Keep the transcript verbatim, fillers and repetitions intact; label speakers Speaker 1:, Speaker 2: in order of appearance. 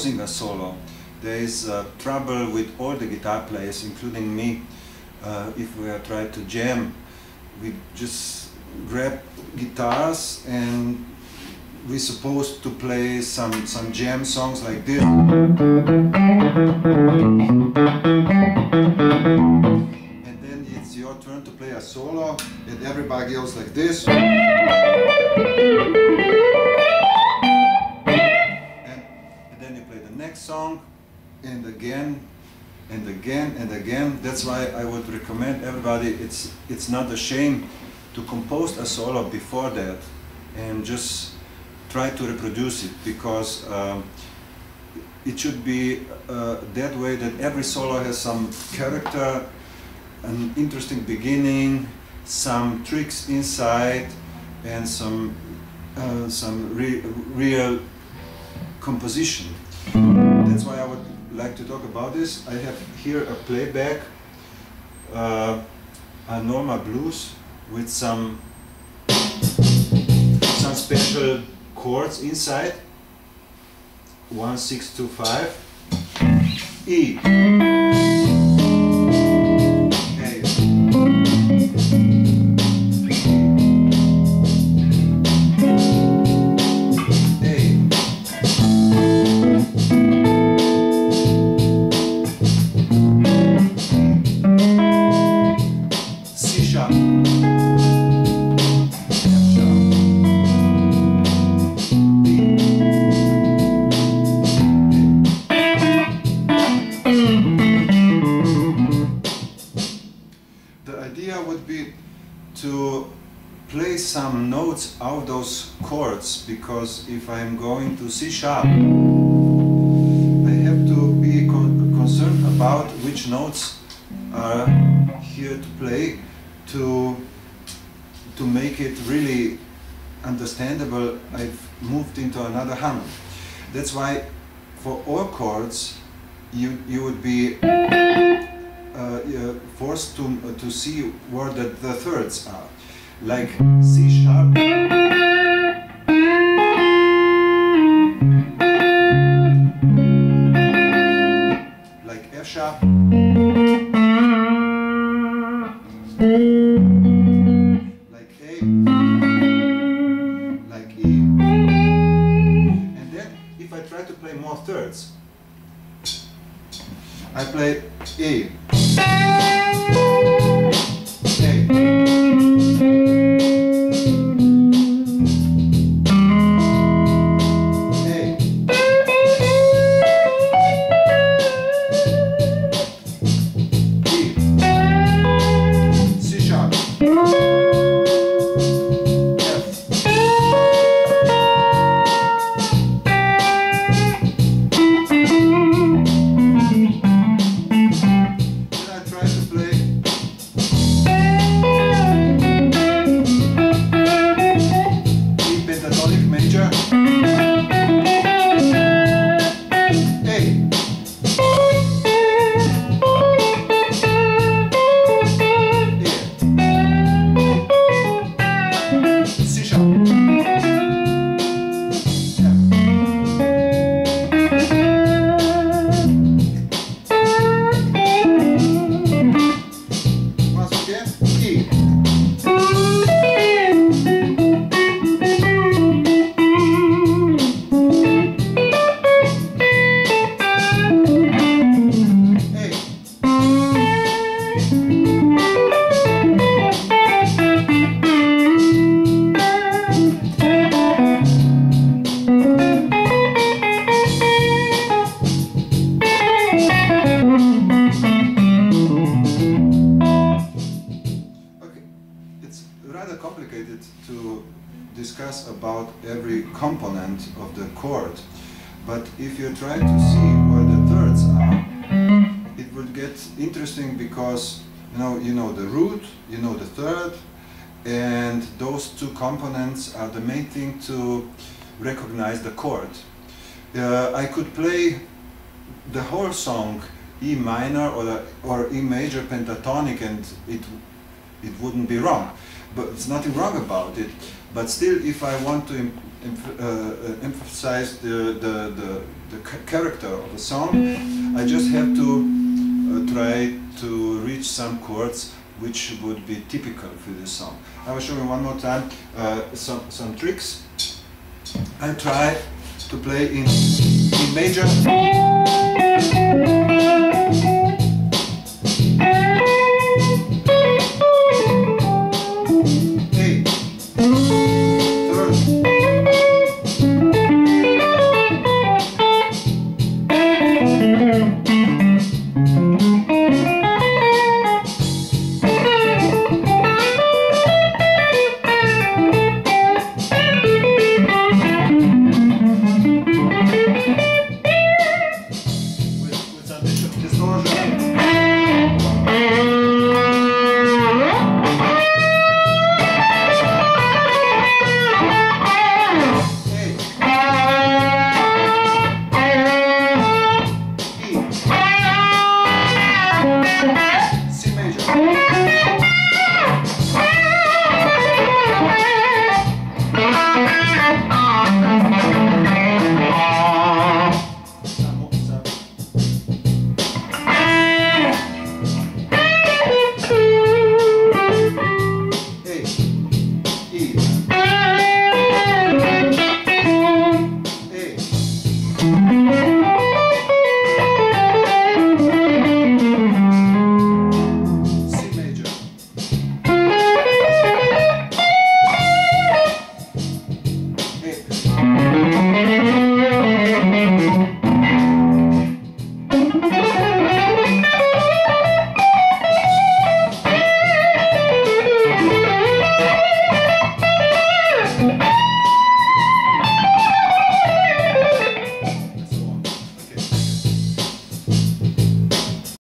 Speaker 1: composing a solo. There is uh, trouble with all the guitar players, including me. Uh, if we are trying to jam, we just grab guitars and we're supposed to play some, some jam songs like this. And then it's your turn to play a solo and everybody goes like this. And, and then you play the next song and again and again and again. That's why I would recommend everybody, it's, it's not a shame to compose a solo before that and just try to reproduce it, because um, it should be uh, that way that every solo has some character, an interesting beginning, some tricks inside, and some uh, some re real composition. That's why I would like to talk about this. I have here a playback, uh, a Norma blues with some some special chords inside. One, six, two, five. E. To play some notes out of those chords, because if I'm going to C sharp, I have to be con concerned about which notes are here to play to to make it really understandable. I've moved into another hum. That's why for all chords you you would be Uh, uh, forced to uh, to see where the, the thirds are, like C sharp, like F sharp, like A, like E, and then if I try to play more thirds, I play A. To discuss about every component of the chord, but if you try to see where the thirds are, it will get interesting, because you know you know the root, you know the third, and those two components are the main thing to recognize the chord. Uh, I could play the whole song E minor or the, or E major pentatonic, and it it wouldn't be wrong. But there's nothing wrong about it. But still, if I want to em em uh, emphasize the, the, the, the character of the song, I just have to uh, try to reach some chords which would be typical for this song. I will show you one more time uh, some, some tricks. I try to play in, in major.